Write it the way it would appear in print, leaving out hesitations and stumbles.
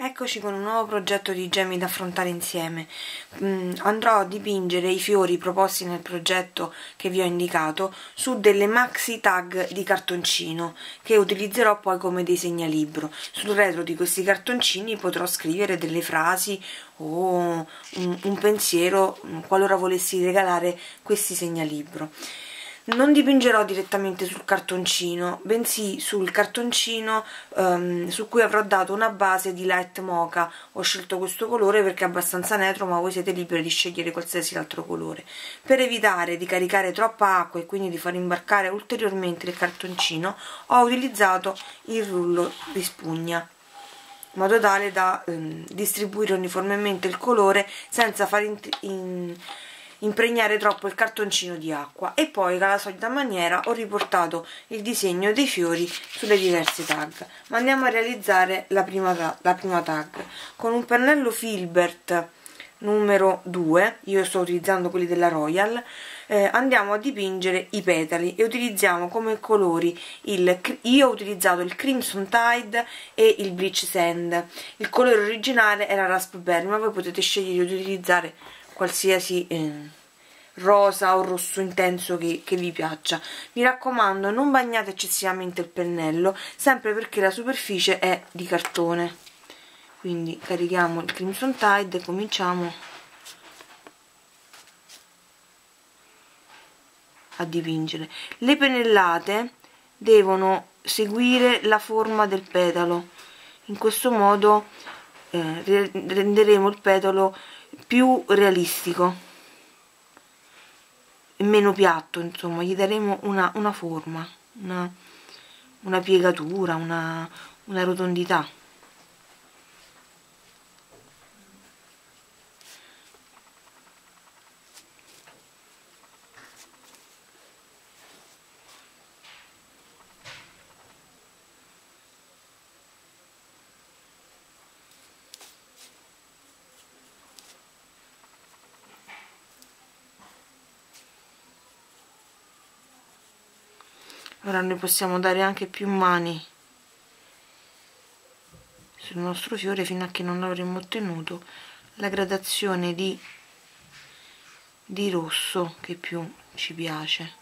Eccoci con un nuovo progetto di gemi da affrontare insieme. Andrò a dipingere i fiori proposti nel progetto che vi ho indicato su delle maxi tag di cartoncino che utilizzerò poi come dei segnalibro. Sul retro di questi cartoncini potrò scrivere delle frasi o un pensiero qualora volessi regalare questi segnalibro. Non dipingerò direttamente sul cartoncino, bensì sul cartoncino su cui avrò dato una base di light mocha. Ho scelto questo colore perché è abbastanza neutro, ma voi siete liberi di scegliere qualsiasi altro colore. Per evitare di caricare troppa acqua e quindi di far imbarcare ulteriormente il cartoncino, ho utilizzato il rullo di spugna, in modo tale da distribuire uniformemente il colore senza far impregnare troppo il cartoncino di acqua. E poi, alla solita maniera, ho riportato il disegno dei fiori sulle diverse tag. Ma andiamo a realizzare la prima tag. Con un pennello Filbert numero 2, io sto utilizzando quelli della Royal, andiamo a dipingere i petali e utilizziamo come colori io ho utilizzato il Crimson Tide e il Bleach Sand. Il colore originale era Raspberry, ma voi potete scegliere di utilizzare qualsiasi rosa o rosso intenso che vi piaccia. Mi raccomando, non bagnate eccessivamente il pennello, sempre perché la superficie è di cartone. Quindi carichiamo il Crimson Tide e cominciamo a dipingere. Le pennellate devono seguire la forma del petalo, in questo modo renderemo il petalo più realistico e meno piatto, insomma, gli daremo una forma, una piegatura, una rotondità. Ora noi possiamo dare anche più mani sul nostro fiore fino a che non avremo ottenuto la gradazione di rosso che più ci piace.